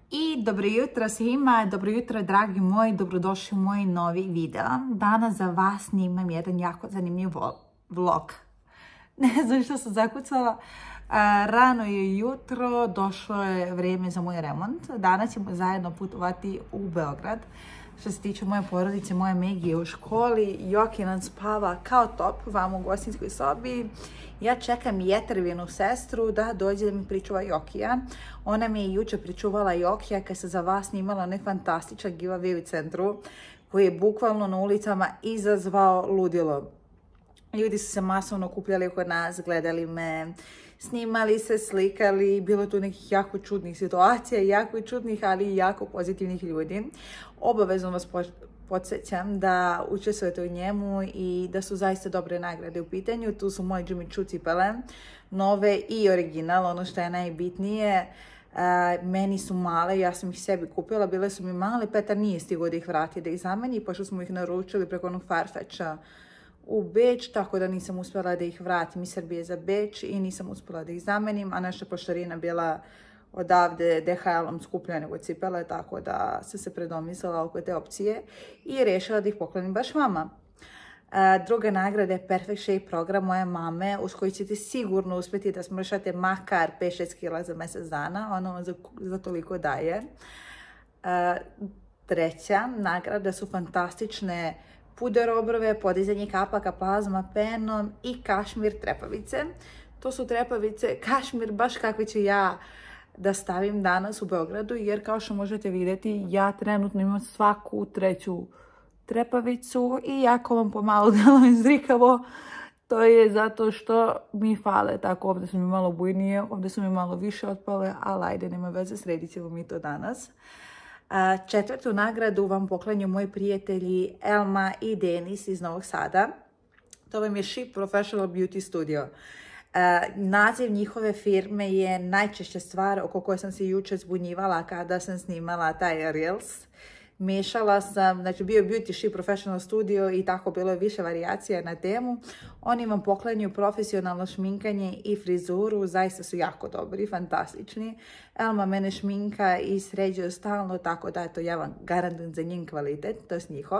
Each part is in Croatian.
I dobro jutro svima, dobro jutro dragi moji, dobrodošli u moj novi video. Danas za vas snimam jedan jako zanimljiv vlog. Ne znam što sam zakucala, rano je jutro, došlo je vrijeme za moj remont. Danas ćemo zajedno putovati u Beograd. Što se tiče moje porodice, moja Megi je u školi, Joki nam spava kao top vam u gostinskoj sobi. Ja čekam Jetrvinu sestru da dođe da mi pričuva Jokija. Ona mi je jučer pričuvala Jokija kad se za vas snimala onaj fantastičan giveaway u centru koji je bukvalno na ulicama izazvao ludilo. Ljudi su se masovno kupljali kod nas, gledali me, snimali se, slikali, bilo tu nekih jako čudnih situacija, jako čudnih, ali i jako pozitivnih ljudi. Obavezno vas podsjećam da učestvujete u njemu i da su zaista dobre nagrade u pitanju. Tu su moje Jimmy Choo cipele, nove i original, ono što je najbitnije. Meni su male, ja sam ih sebi kupila, bile su mi male, Petar nije stigao da ih vrati, da ih zameni, pošto smo ih naručili preko onog Farfetcha u Beč, tako da nisam uspjela da ih vratim iz Srbije za Beč i nisam uspjela da ih zamenim, a naša poštarina bila odavde DHL-om skuplja nego cipele, tako da sam se predomislila oko te opcije i rešila da ih poklonim baš vama. Druga nagrada je Perfect Shape program moje mame, uz koji ćete sigurno uspjeti da smršate makar 5-6 kila za mjesec dana, ono vam za toliko daje. Treća nagrada su fantastične puder obrve, podizanje kapaka plazma penom i kašmir trepavice. To su trepavice kašmir baš kakve ću ja da stavim danas u Beogradu, jer kao što možete vidjeti, ja trenutno imam svaku treću trepavicu i jako vam pomalo delujem zrikavo. To je zato što mi fale, tako ovdje su mi malo bujnije, ovdje su mi malo više otpale, ali ajde, nema veze, sredit ćemo mi to danas. Četvrtu nagradu vam poklanju moji prijatelji Elma i Denis iz Novog Sada. To vam je She Professional Beauty Studio. Naziv njihove firme je najčešća stvar oko koje sam se jučer zbunjivala kada sam snimala taj Reels. Miješala sam, znači bio je Beauty She Professional Studio i tako bilo je više varijacija na temu. Oni vam poklanju profesionalno šminkanje i frizuru, zaista su jako dobri, fantastični. Elma mene šminka i sređuje stalno, tako da eto, ja vam garantujem za njen kvalitet, to je njihov.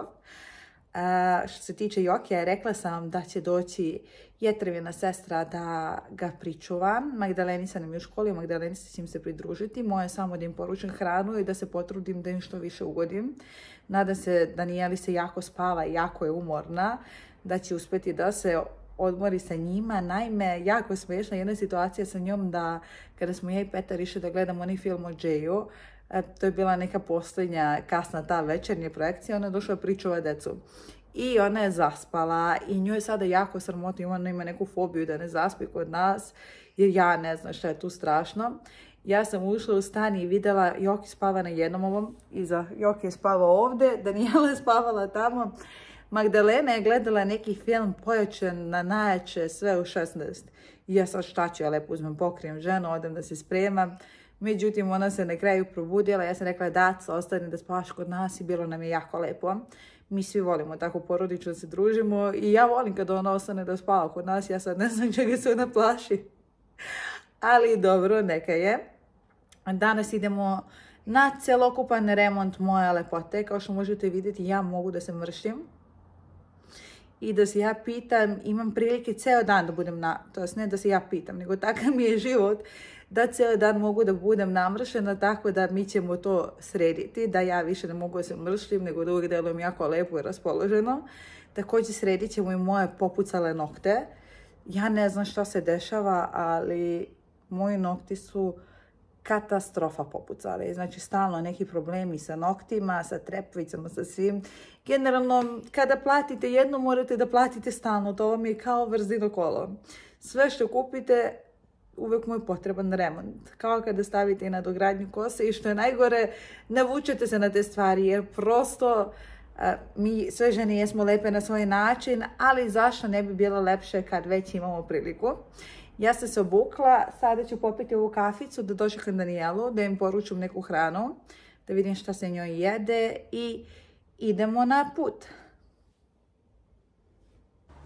Što se tiče Jokija, rekla sam da će doći Jetrvina sestra da ga pričuvam. Magdaleni nam je u školi, Magdaleni će im se pridružiti. Moje samo da im poručim hranu i da se potrudim da im što više ugodim. Nadam se da Danijeli se jako spava i jako je umorna, da će uspjeti da se odmori sa njima. Naime, jako je smiješna jedna situacija sa njom da kada smo ja i Petar išli da gledamo onaj film o Jayu, to je bila neka posljednja kasna ta večernja projekcija, ona je došla pričuva decu. I ona je zaspala i nju je sada jako sramota i ona ima neku fobiju da ne zaspi kod nas, jer ja ne znam šta je tu strašno. Ja sam ušla u stan i vidjela Joki spava na jednom ovom, iza Joki je spavao ovdje, Danijela je spavala tamo. Magdalena je gledala neki film pojačan na najjače, sve u 16. I ja sad šta ću, ja lepo uzmem, pokrijem ženu, odem da se spremam. Međutim, ona se na kraju probudila, ja sam rekla Dac, ostani da spavaš kod nas i bilo nam je jako lepo. Mi svi volimo tako porodično da se družimo i ja volim kada ona ostane da spava kod nas, ja sad ne znam čega se ona plaši. Ali dobro, neka je. Danas idemo na celokupan remont moje lepote. Kao što možete vidjeti, ja mogu da se mršim. I da se ja pitam, imam prilike ceo dan da budem to jest ne da se ja pitam, nego takav mi je život da ceo dan mogu da budem namršena, tako da mi ćemo to srediti, da ja više ne mogu da se mršim, nego da uvijek delujem jako lepo i raspoloženo. Također sredit ćemo i moje popucale nokte. Ja ne znam što se dešava, ali moji nokti su katastrofa popucali. Znači, stalno neki problemi sa noktima, sa trepavicama, sa svim. Generalno, kada platite jedno, morate da platite stalno. To vam je kao vrzino kolo. Sve što kupite, uvijek mu je potreban remont. Kao kada stavite i na dogradnju kose i što je najgore, navučete se na te stvari, jer prosto mi sve žene jesmo lepe na svoj način, ali zašto ne bi bilo lepše kad već imamo priliku. Ja sam se obukla, sada ću popiti ovu kaficu da dočekam Danijelu, da im poručim neku hranu, da vidim šta se njoj jede i idemo na put.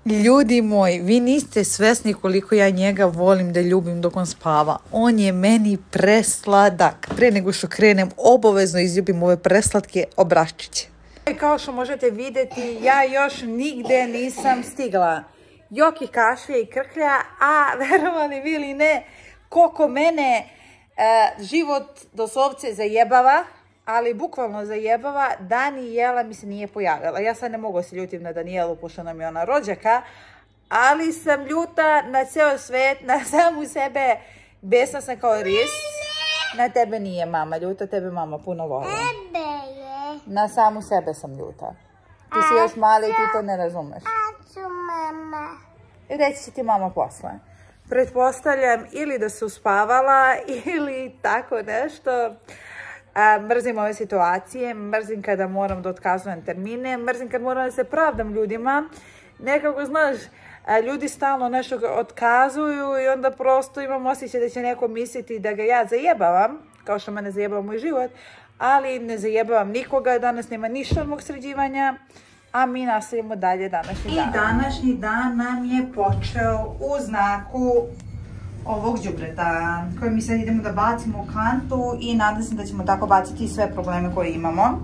Ljudi moji, vi niste svesni koliko ja njega volim da ljubim dok on spava. On je meni presladak. Pre nego što krenem, obavezno izljubim ove preslatke obraščiće. Kao što možete vidjeti, ja još nigde nisam stigla. Joki kašlje i krklja, a verovali vi ili ne, koliko mene život doslovce zajebava, ali bukvalno zajebava, Danijela mi se nije pojavila. Ja sad ne mogu se ljutim na Danijelu, pošto nam je ona rođaka, ali sam ljuta na ceo svet, na samu sebe, besna sam kao ris. Na tebe nije mama ljuta, tebe mama puno voli. Na samu sebe sam ljuta. Ti si još mali i ti to ne razumeš. Mama. Reći će ti mama posle. Pretpostavljam ili da se uspavala ili tako nešto. Mrzim ove situacije, mrzim kada moram da otkazujem termine, mrzim kad moram da se pravdam ljudima. Nekako, znaš, ljudi stalno nešto otkazuju i onda prosto imam osjećaj da će neko misliti da ga ja zajebavam, kao što mene zajebava moj život, ali ne zajebavam nikoga, danas nema ništa od mog sređivanja, a mi nastavimo dalje današnji dan. I današnji dan nam je počeo u znaku ovog đubreta koje mi sad idemo da bacimo u kantu i nadam se da ćemo tako baciti sve probleme koje imamo.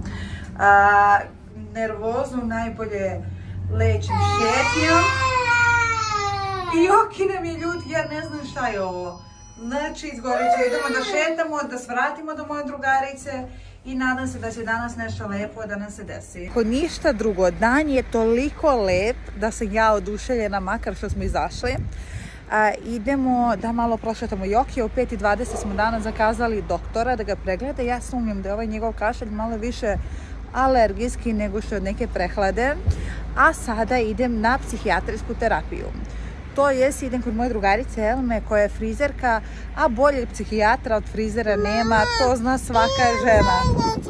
Nervozu najbolje lečim šetnjom. I Joki nam je ljut, ja ne znam šta je ovo. Znači, izgorit ću, idemo da šetamo, da svratimo do moje drugarice i nadam se da će danas nešto lepo da nam se desi. Ako ništa drugo, dan je toliko lep da sam ja oduševljena, makar što smo izašli. Idemo da malo prošetamo Joki, u 5:20 smo danas zakazali doktora da ga pregleda. Ja sumnjam da je ovaj njegov kašalj malo više alergijski nego što je od neke prehlade. A sada idem na psihijatrijsku terapiju. To jest, idem kod moje drugarice Elme koja je frizerka, a boljeg psihijatra od frizera nema, to zna svaka žena.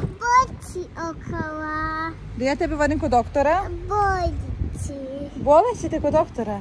Da ja tebe vodim kod doktora? Boleći te kod doktora?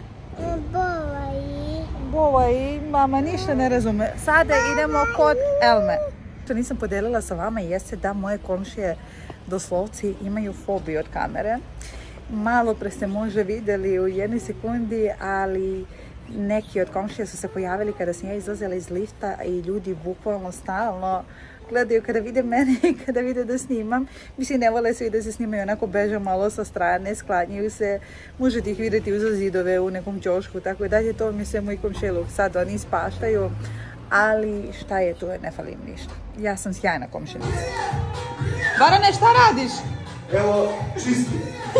Bovaj, mama ništa ne razume. Sada idemo kod Elme. Što nisam podelila sa vama jeste da moje komšije doslovci imaju fobiju od kamere. Malo pre ste možda vidjeli u jednoj sekundi, ali neki od komšija su se pojavili kada sam ja izlazila iz lifta i ljudi bukvalno stalno gledaju kada vide mene i kada vide da snimam. Mislim, ne vole svi da se snimaju, onako beže malo sa strane, sklanjaju se, možete ih vidjeti uza zidove u nekom ćošku, tako i dalje. To mi je sve moj komšiluk. Sad oni ispaštaju, ali šta je tu, ne fali im ništa. Ja sam sjajna komšinica. Barane, šta radiš? Evo, čistim.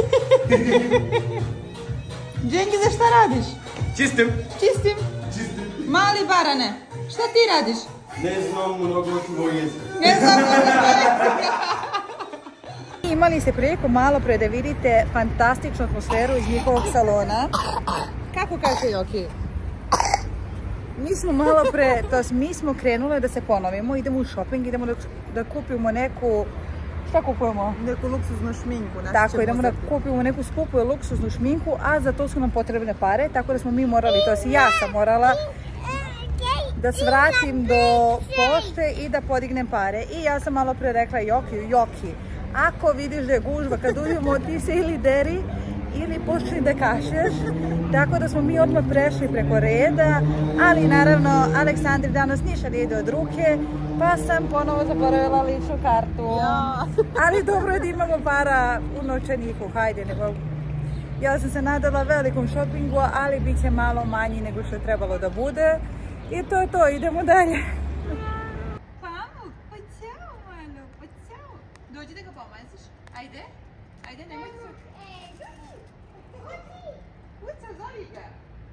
Džengize, šta radiš? Čistim. Čistim? Čistim. Mali Barane, šta ti radiš? Ne znam mnogo tvoj jezik. Ne znam mnogo tvoj jezik. Imali ste priliku malo pre da vidite fantastičnu atmosferu iz njihovog salona. Kako kaže Joki? Mi smo malo pre, mi smo krenule da se ponovimo, idemo u shopping, idemo da kupimo neku... Šta kupujemo? Neku luksuznu šminku. Tako, idemo da kupimo neku skupu luksuznu šminku, a za to su nam potrebne pare, tako da smo mi morali, to jest ja sam morala da svratim do pošte i da podignem pare. I ja sam malo pre rekla Joki, ako vidiš da je gužva kad uđemo, ti se ili deri ili počni da kašlješ. Tako da smo mi odmah prešli preko reda, ali naravno Aleksandri danas ništa ne ide od ruke, pa sam ponovo zaboravila ličnu kartu. Ali dobro je da imamo para u novčaniku, hajde, nego ja sam se nadala velikom šopingu, ali bit će malo manji nego što je trebalo da bude. I to je to, idemo dalje. Pamuk, pa ćao, malo, pa ćao. Dođi da ga pomaziš, ajde, nemoj se. Kuca, zoli ga.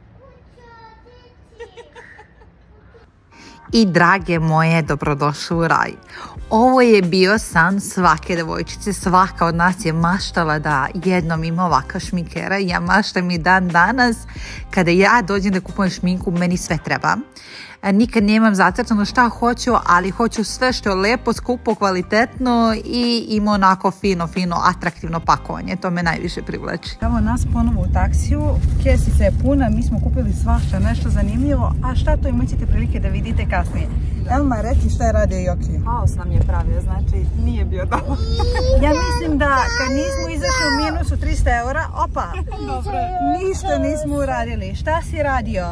I drage moje, dobrodošli u raj. Ovo je bio san svake devojčice, svaka od nas je maštala da jednom ima ovakva šminkera. Ja maštam i dan danas, kada ja dođem da kupujem šminku, meni sve treba. Nikad nemam zacrtano šta hoću, ali hoću sve što je lepo, skupo, kvalitetno i ima onako fino, atraktivno pakovanje. To me najviše privlači. Evo nas ponovo u taksiju, kesica je puna, mi smo kupili svašta, nešto zanimljivo, a šta to imat ćete prilike da vidite kasnije. Elma, reci šta je radio Joki. Haos nam je pravio, znači nije bio dobar. Ja mislim da kad nismo izašli u minusu 300 eura, opa, ništa nismo uradili. Šta si radio?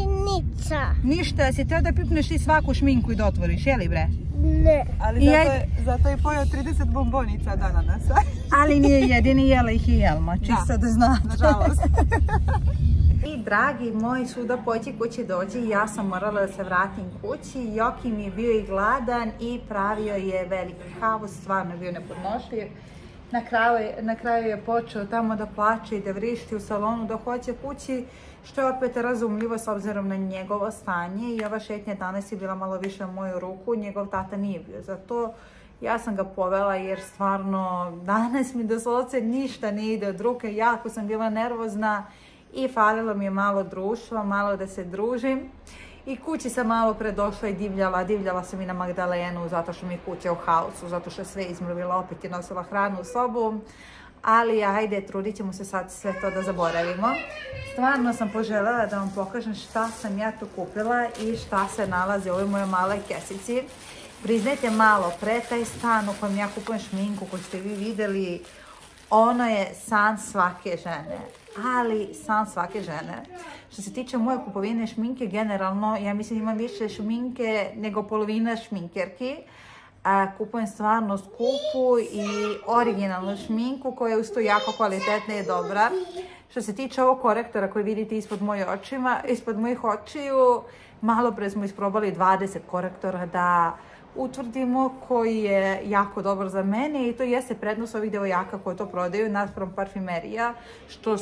Ništa, si teo da pipneš i svaku šminku i da otvoriš, jeli bre? Ne. Ali zato je pojao 30 bombonica od ananasa. Ali nije jedini, jela ih i Elma, čisto da znate. Nažalost. I dragi moji suda poći kući dođi, ja sam morala da se vratim kući. Joki mi je bio i gladan i pravio je veliki haos, stvarno je bio nepodnošljiv. Na kraju je počeo tamo da plače i da vrišti u salonu da hoće kući, što je opet razumljivo s obzirom na njegovo stanje. I ova šetnja danas je bila malo više u moju ruku, njegov tata nije bio za to. Ja sam ga povela jer stvarno danas mi doslovce ništa ne ide od ruke, jako sam bila nervozna i falilo mi je malo društva, malo da se družim. I kući sam malo pre došla i divljala sam i na Magdalenu zato što mi je kuća u haosu, zato što je sve izmrvila, opet je nosila hranu u sobu. Ali ajde, trudit ćemo se sad sve to da zaboravimo. Stvarno sam poželjela da vam pokažem šta sam ja tu kupila i šta se nalazi u ovoj mojoj maloj kesici. Priznajte malo, pre taj stan u kojem ja kupujem šminku koju ste vi vidjeli, ono je san svake žene. Ali san svake žene. Što se tiče moje kupovine šminke, generalno, ja mislim imam više šminke nego polovina šminkerki. Kupujem stvarno skupu i originalnu šminku koja je usto jako kvalitetna i dobra. Što se tiče ovog korektora koji vidite ispod mojih očiju, malo pre smo isprobali 20 korektora da utvrdimo koji je jako dobar za mene i to jeste prednost ovih devojaka koje to prodaju naspram parfimerija, što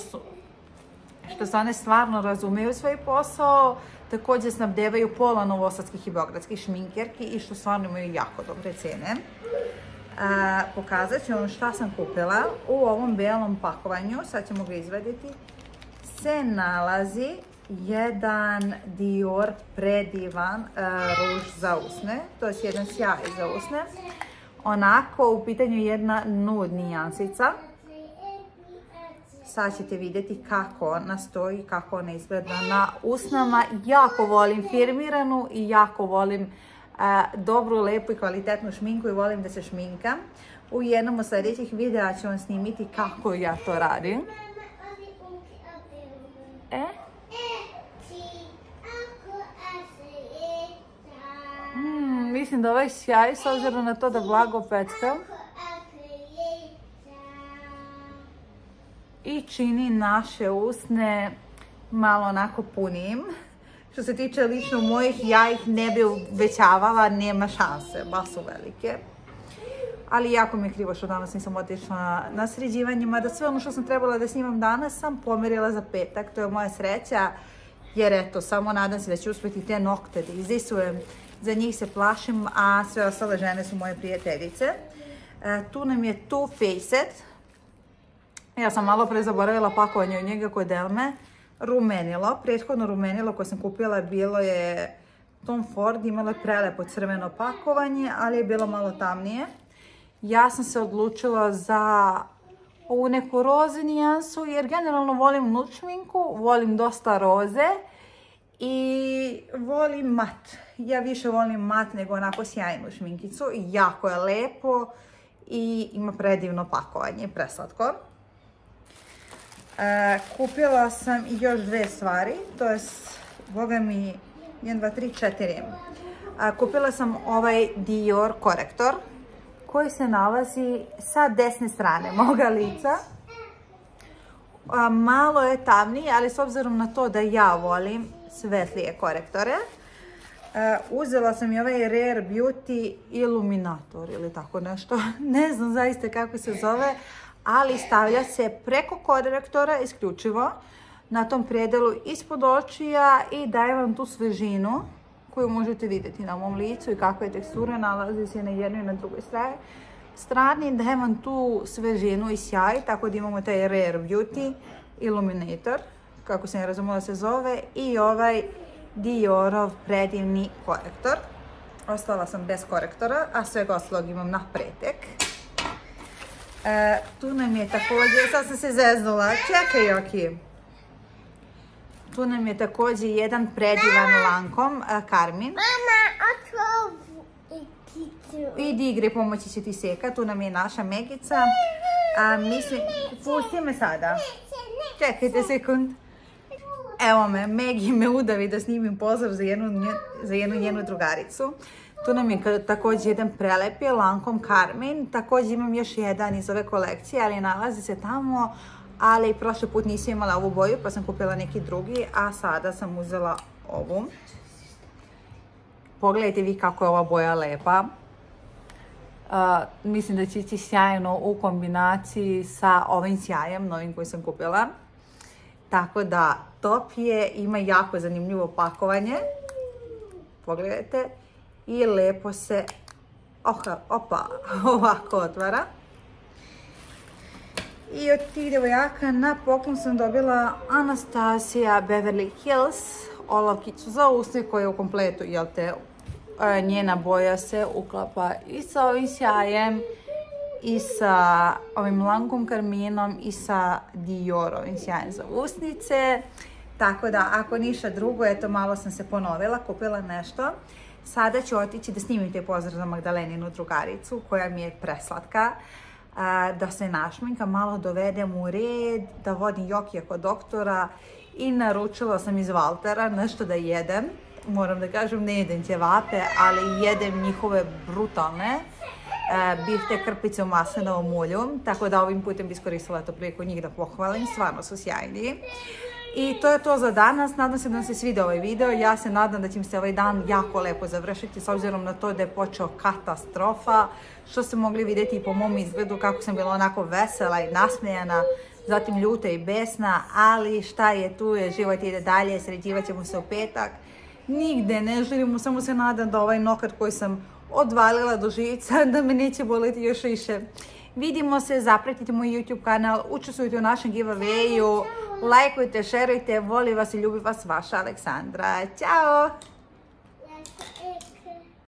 se one stvarno razumeju svoj posao, također snabdevaju pola novosadskih i beogradskih šminkerki i što stvarno imaju jako dobre cene. Pokazat ću vam šta sam kupila. U ovom belom pakovanju, sad ćemo ga izvaditi, se nalazi jedan Dior predivan ruž za usne, to je jedan sjaj za usne. Onako, u pitanju je jedna nude nijansica. Sad ćete vidjeti kako ona stoji, kako ona izgleda na usnama. Jako volim firmiranu i jako volim dobru, lepu i kvalitetnu šminku i volim da se šminkam. U jednom od sljedećih videa ću vam snimiti kako ja to radim. Mislim da ovaj sjaj, s obzirom na to da blago peckam, i čini naše usne malo onako punijim. Što se tiče lično mojih, ja ih ne bi uvećavala, nema šanse, baš su velike. Ali jako mi je krivo što danas nisam otišla na sređivanje, mada sve ono što sam trebala da snimam danas sam pomerila za petak, to je moja sreća. Jer eto, samo nadam se da ću uspjeti te nokte da izdisujem, za njih se plašim, a sve ostale žene su moje prijateljice. Tu nam je Too Faced. Ja sam malo pre zaboravila pakovanje od njega kod Elme. Rumenilo, prethodno rumenilo koje sam kupila bilo je Tom Ford, imalo je prelepo crveno pakovanje, ali je bilo malo tamnije. Ja sam se odlučila za ovu neku roze nijansu, jer generalno volim nude šminku, volim dosta roze i volim mat. Ja više volim mat nego onako sjajnu šminkicu, jako je lepo i ima predivno pakovanje, preslatko. Kupila sam još dve stvari, to je, boga mi, 1, 2, 3, 4. Kupila sam ovaj Dior korektor koji se nalazi sa desne strane moga lica. Malo je tamniji, ali s obzirom na to da ja volim svetlije korektore, uzela sam i ovaj Rare Beauty Illuminator ili tako nešto, ne znam zaista kako se zove, ali stavlja se preko korektora isključivo na tom predelu ispod očija i daje vam tu svežinu koju možete vidjeti na mom licu i kakva je tekstura, nalazi se na jednoj i na drugoj strani, daje vam tu svežinu i sjaj, tako da imamo taj Rare Beauty Illuminator, kako sam je razumela se zove, i ovaj Diorov predivni korektor. Ostala sam bez korektora, a svega ostalog imam na pretek. Tu nam je također, sad sam se zeznula, čekaj Joki. Tu nam je također jedan predivan Lancome Carmine. Mama, Idi igre, pomoći će ti seka. Tu nam je naša Megica. Mislim, pusti me sada. Čekajte sekund. Evo me, Megi me udavi da snimim pozdrav za jednu njenu drugaricu. Tu nam je također jedan prelepi Lancome Carmine. Također imam još jedan iz ove kolekcije, ali nalazi se tamo. Ali prošli put nisam imala ovu boju, pa sam kupila neki drugi, a sada sam uzela ovu. Pogledajte vi kako je ova boja lepa. Mislim da će ići sjajno u kombinaciji sa ovim sjajem novim koji sam kupila. Tako da top je, ima jako zanimljivo pakovanje. Pogledajte. I lepo se ovako otvara. I od tih devojaka na poklon sam dobila Anastasia Beverly Hills olovkicu za usne koja je u kompletu, jel te, njena boja se uklapa i sa ovim sjajem, i sa ovim Lancome Carminom, i sa Diorovim sjajem za usnice. Tako da, ako ništa drugo, eto, malo sam se ponovila, kupila nešto. Sada ću otići da snimim te pozdrav za Magdaleninu drugaricu, koja mi je preslatka. Da se našminkam, malo dovedem u red, da vodim Jokija kod doktora i naručila sam iz Valtera nešto da jedem. Moram da kažem, ne jedem ćevape, ali jedem njihove brutalne bifte krpice u maslinovom ulju, tako da ovim putem bi iskoristila to priliku njih da pohvalim, stvarno su sjajni. I to je to za danas, nadam se da vam se svidio ovaj video, ja se nadam da će mi se ovaj dan jako lepo završiti s obzirom na to da je počeo katastrofa, što ste mogli vidjeti i po mom izgledu kako sam bila onako vesela i nasmejana, zatim ljuta i besna, ali šta je tu je, život ide dalje, sređivat ćemo se u petak, nigde ne želim, samo se nadam da ovaj nokat koji sam odvalila do živica, da me neće boleti još više. Vidimo se, zapratite moj YouTube kanal, učestvujte u našem giveawayu, lajkujte, šerujte, volim vas i ljubim vas, vaša Aleksandra. Ćao!